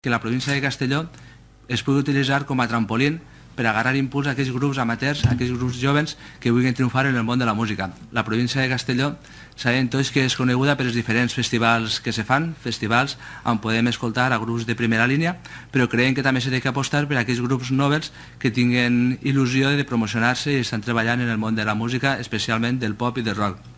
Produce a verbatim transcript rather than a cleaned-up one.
que la província de Castelló es pugui utilitzar com a trampolín per agarrar impuls a aquells grups amateurs, a aquells grups jovens que vulguin triomfar en el món de la música. La província de Castelló sabem tots que és coneguda per els diferents festivals que se fan, festivals on podem escoltar a grups de primera línia, però creiem que també s'ha d'apostar per a aquells grups noves que tinguen il·lusió de promocionar-se i estan treballant en el món de la música, especialment del pop i del rock.